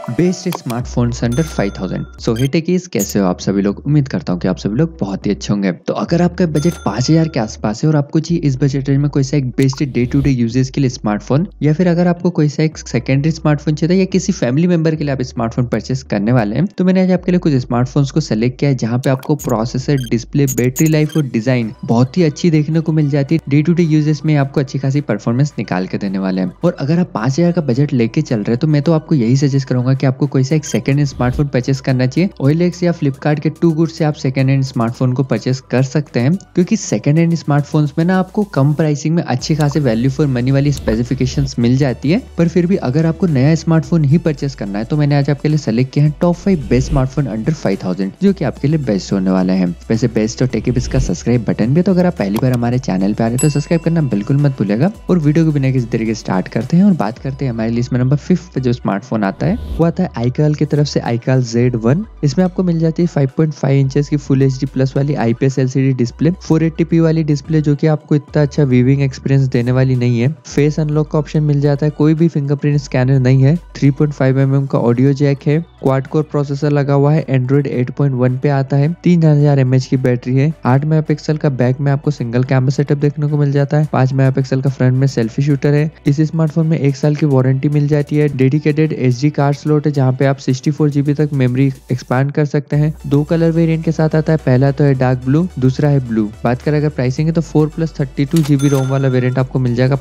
Best smartphones under 5000। So hey techies, कैसे हो आप सभी लोग। उम्मीद करता हूँ कि आप सभी लोग बहुत ही अच्छे होंगे। तो अगर आपका बजट 5000 के आसपास है और आपको चाहिए इस बजट रेंज में कोई सा एक best day to day usages के लिए स्मार्टफोन, या फिर अगर आपको कोई सा एक सेकेंडरी स्मार्टफोन चाहिए या किसी फैमिली मेंबर के लिए आप स्मार्टफोन परचेस करने वाले हैं, तो मैंने आज आपके लिए कुछ स्मार्टफोन्स को सेलेक्ट किया है जहाँ पे आपको प्रोसेसर, डिस्प्ले, बैटरी लाइफ और डिजाइन बहुत ही अच्छी देखने को मिल जाती है। डे टू डे यूजेस में आपको अच्छी खासी परफॉर्मेंस निकाल के देने वाले हैं। और अगर आप 5000 का बजट लेके चल रहे हैं तो मैं तो आपको यही सजेस्ट करूंगा कि आपको कोई सा एक सेकंड हैंड स्मार्टफोन परचेस करना चाहिए। OLX या फ्लिपकार्ट के टू गुड से आप सेकंड हैंड स्मार्टफोन को परचेस कर सकते हैं, क्योंकि सेकंड हैंड स्मार्टफोन्स में ना आपको कम प्राइसिंग में अच्छी खासी वैल्यू फॉर मनी वाली स्पेसिफिकेशंस मिल जाती है। पर फिर भी अगर आपको नया स्मार्टफोन ही परचेस करना है तो मैंने आज आपके लिए सेलेक्ट किया है टॉप 5 बेस्ट स्मार्टफोन अंडर 5000 जो कि आपके लिए बेस्ट होने वाला है। वैसे बेस्ट और टेकीबिस का सब्सक्राइब बटन भी है, तो अगर आप पहली बार हमारे चैनल पे आ रहे हैं तो सब्सक्राइब करना बिल्कुल मत भूलिएगा। और वीडियो को बिना किसी तरीके स्टार्ट करते हैं और बात करते हैं हमारी लिस्ट में नंबर 5 पे जो स्मार्टफोन आता है वो आता है iQOO की तरफ से iQOO Z1। इसमें आपको मिल जाती है 5.5 इंचेस की फुल HD प्लस वाली IPS LCD डिस्प्ले, 480p वाली डिस्प्ले जो कि आपको इतना अच्छा व्यूइंग एक्सपीरियंस देने वाली नहीं है। फेस अनलॉक का ऑप्शन मिल जाता है, कोई भी फिंगरप्रिंट स्कैनर नहीं है। 3.5mm का ऑडियो जैक है, क्वाड कोर प्रोसेसर लगा हुआ है, एंड्रॉइड 8.1 पे आता है, 3000 mAh की बैटरी है, 8 मेगापिक्सल का बैक में आपको सिंगल कैमरा सेटअप देखने को मिल जाता है, 5 मेगापिक्सल का फ्रंट में सेल्फी शूटर है। इस स्मार्टफोन में 1 साल की वारंटी मिल जाती है। डेडिकेटेड SD कार्ड स्लॉट है जहाँ पे आप 64GB तक मेमोरी एक्सपांड कर सकते हैं। 2 कलर वेरिएंट के साथ आता है, पहला तो है डार्क ब्लू, दूसरा है ब्लू। बात करें अगर प्राइसिंग है तो 4+32GB रोम वाला वेरिएंट आपको मिल जाएगा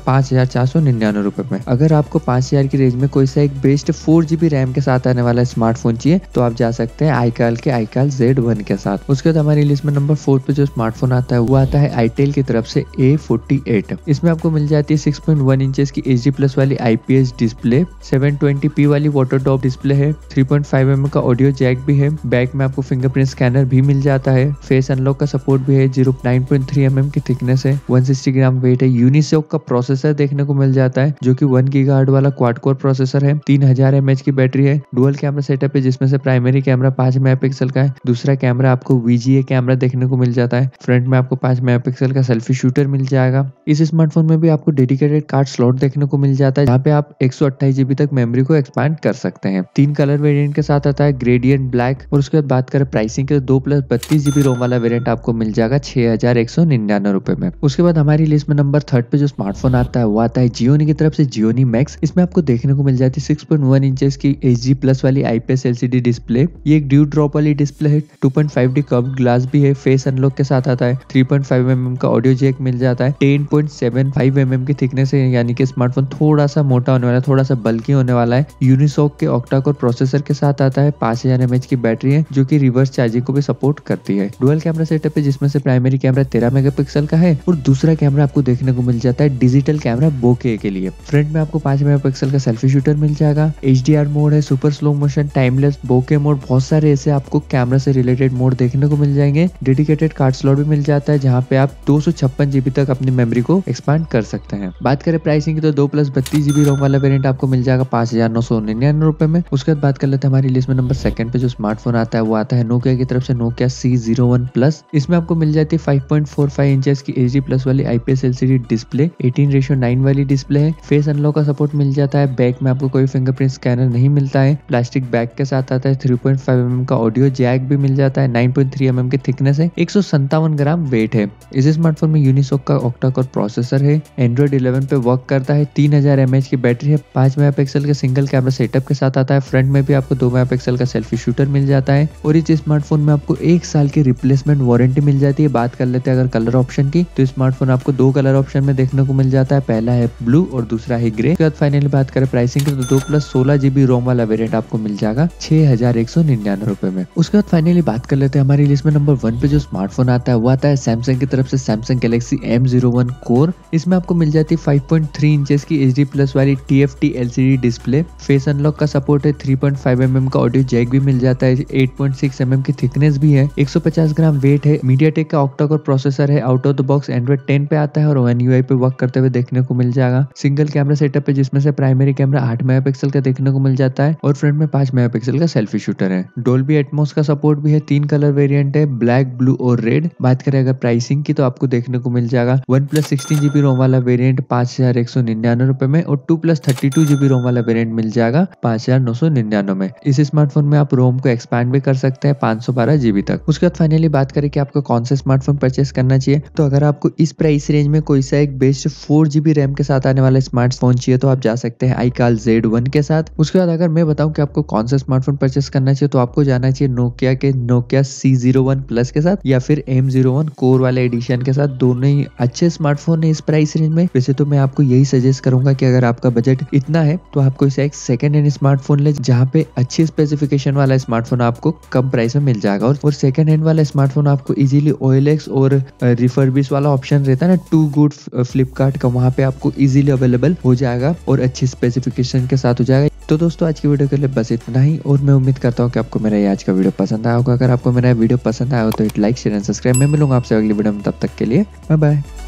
5499 रुपए में। अगर आपको 5000 की रेंज में कोई सा एक बेस्ट 4GB रैम के साथ आने वाला स्मार्टफोन चाहिए तो आप जा सकते हैं iQOO के iQOO Z1 के साथ। उसके बाद हमारी लिस्ट में नंबर 4 पे जो स्मार्टफोन आता है वो आता है itel की तरफ से A48। इसमें आपको मिल जाती है 6.1 इंचेस की HD प्लस वाली IPS डिस्प्ले, 720p वाली वाटर टॉप डिस्प्ले है, 3.5mm का ऑडियो जैक भी है, बैक में आपको फिंगरप्रिंट स्कैनर भी मिल जाता है, फेस अनलॉक का सपोर्ट भी है, 9.3mm की थिकनेस है, 160 ग्राम वेट है। यूनिसॉक का प्रोसेसर देखने को मिल जाता है जो कि 1 गीगाहर्ट्ज वाला क्वाड कोर प्रोसेसर है, 3000 mAh की बैटरी है, डुअल कैमरा सेटअप है जिसमें से प्राइमरी कैमरा 5 मेगापिक्सल का है, दूसरा कैमरा आपको VGA कैमरा देखने को मिल जाता है, फ्रंट में आपको 5 मेगापिक्सल का सेल्फी शूटर मिल जाएगा। इस स्मार्टफोन में भी आपको डेडिकेटेड कार्ड स्लॉट देखने को मिल जाता है जहाँ पे आप 128GB तक मेमोरी को एक्सपांड कर सकते हैं। 3 कलर वेरिएंट के साथ आता है, ग्रेडियंट ब्लैक। और उसके बाद बात करें प्राइसिंग की तो 2+32GB रोम वाला वेरिएंट आपको मिल जाएगा 6199 रुपए में। उसके बाद हमारी लिस्ट में नंबर 3 पे जो स्मार्टफोन आता है वो आता है Gionee की तरफ से Gionee Max। इसमें आपको देखने को मिल जाती है 6.1 इंचेस की HD प्लस वाली IPS LCD डिस्प्ले, ये एक ड्यू ड्रॉप वाली डिस्प्ले है, 2.5D कर्व्ड ग्लास भी है, फेस अनलॉक के साथ आता है, 3.5mm का ऑडियो जैक मिल जाता है, 10.75mm की थिकनेस है, यानी कि स्मार्टफोन थोड़ा सा मोटा होने वाला है, थोड़ा सा बल्कि होने वाला है। यूनिसॉक के ऑक्टा कोर प्रोसेसर के साथ आता है, 5000 mAh की बैटरी है जो कि रिवर्स चार्जिंग को भी सपोर्ट करती है। डुअल कैमरा सेटअप है जिसमें से प्राइमरी कैमरा 13 मेगापिक्सल का है और दूसरा कैमरा आपको देखने को मिल जाता है डिजिटल कैमरा बोके के लिए। फ्रंट में आपको 5 मेगापिक्सल का सेल्फी शूटर मिल जाएगा, HDR मोड है, super slow motion, timeless, bokeh mode, बहुत सारे ऐसे आपको कैमरा से रिलेटेड मोड देखने को मिल जाएंगे। डेडिकेटेड कार्ड स्लॉट भी मिल जाता है जहाँ पे आप 256GB तक अपनी मेमोरी को एक्सपांड कर सकते हैं। बात करें प्राइसिंग की तो 2+32GB रोम वाला वेरिएंट आपको मिल जाएगा 5999 रुपए में। उसके बाद बात कर लेते हैं हमारी लिस्ट में नंबर 2 पे जो स्मार्टफोन आता है वो आता है Nokia की तरफ से Nokia C01 Plus। इसमें आपको मिल जाती है 5.45 इंचेस की HD प्लस वाली IPS LCD डिस्प्ले, 18:9 वाली डिस्प्ले है, फेस अनलॉक का सपोर्ट मिल जाता है, बैक में आपको कोई फिंगरप्रिंट स्कैनर नहीं मिलता है, प्लास्टिक बैग के साथ आता है, 3.5mm का ऑडियो जैक भी मिल जाता है, 9.3mm की थिकनेस है, 157 ग्राम वेट है। इस स्मार्टफोन में यूनिसॉक का ऑक्टा कोर प्रोसेसर है, एंड्रॉइड 11 पे वर्क करता है, 3000 mAh की बैटरी है, 5 मेगापिक्सल के सिंगल कैमरा सेटअप के साथ आता है, फ्रंट में भी आपको 2 मेगापिक्सल का सेल्फी शूटर मिल जाता है और इस स्मार्टफोन में आपको 1 साल की रिप्लेसमेंट वारंटी मिल जाती है। बात कर लेते हैं अगर कलर ऑप्शन की तो स्मार्टफोन आपको 2 कलर ऑप्शन में देखने को मिल जाता है, पहला है ब्लू और दूसरा है ग्रे। उसके बाद फाइनली बात करें प्राइसिंग की तो 2+16GB रोम वाला वेरिएंट आपको मिल जाएगा 6199 रुपए में। उसके बाद फाइनली बात कर लेते हैं हमारी लिस्ट में नंबर 1 पे जो स्मार्टफोन आता है वो आता है सैमसंग की तरफ से सैमसंग गैलेक्सी M01 कोर। इसमें आपको मिल जाती है 5.3 इंचेस की HD प्लस वाली TFT LCD display, face unlock का सपोर्ट है, 3.5mm का ऑडियो जैक भी मिल जाता है, 8.6mm की थिकनेस भी है, 150 ग्राम वेट है, मीडियाटेक का ऑक्टा कोर प्रोसेसर है, out of the box Android 10 पे आता है और One UI पे वर्क करते हुए देखने को मिल जाएगा। सिंगल कैमरा सेटअप है जिसमें से प्राइमरी कैमरा 8 मेगापिक्सल का देखने को मिल जाता है और फ्रंट में 5 मेगापिक्सल का सेल्फी शूटर है। डोल्बी एटमॉस का सपोर्ट भी है, 3 कलर वेरिएंट है, ब्लैक, ब्लू और रेड। बात करें अगर प्राइसिंग की तो आपको देखने को मिल जाएगा 1+16GB रोम वाला वेरिएंट 5199 रुपए में और 2+32GB रोम वाला वेरिएंट मिल जाएगा 5999 में। इस स्मार्टफोन में आप रोम को एक्सपैंड भी कर सकते हैं 512 GB तक। उसके बाद फाइनली बात करें कि आपको कौन सा स्मार्टफोन परचेस करना चाहिए, तो अगर आपको इस प्राइस रेंज में कोई सा एक बेस्ट 4 GB रैम के साथ आने वाला स्मार्टफोन चाहिए तो आप जा सकते हैं iQOO Z1 के साथ। उसके बाद अगर मैं बताऊं कि आपको कौन सा स्मार्टफोन परचेस करना चाहिए तो आपको जाना चाहिए नोकिया के नोकिया C01 प्लस के साथ या फिर M01 कोर वाले एडिशन के साथ। दोनों ही अच्छे स्मार्टफोन है इस प्राइस रेंज में। वैसे तो मैं आपको यही सजेस्ट करूंगा कि अगर आपका बजट इतना है तो आप कोई सा एक सेकंड हैंड स्मार्टफोन ले जहाँ पे अच्छी स्पेसिफिकेशन वाला स्मार्टफोन आपको कम प्राइस में मिल जाएगा। और सेकंड हैंड वाला स्मार्टफोन आपको इजीली OLX और रिफर्बिश वाला ऑप्शन रहता है ना टू गुड फ्लिपकार्ट का, वहाँ पे आपको इजीली अवेलेबल हो जाएगा और अच्छी स्पेसिफिकेशन के साथ हो जाएगा। तो दोस्तों आज की वीडियो के लिए बस इतना ही और मैं उम्मीद करता हूँ कि आपको मेरा ये आज का वीडियो पसंद आया होगा। अगर आपको मेरा वीडियो पसंद आया हो तो लाइक शेयर एंड सब्सक्राइब। मैं मिलूंगा आपसे अगली वीडियो में, तब तक के लिए बाय बाय।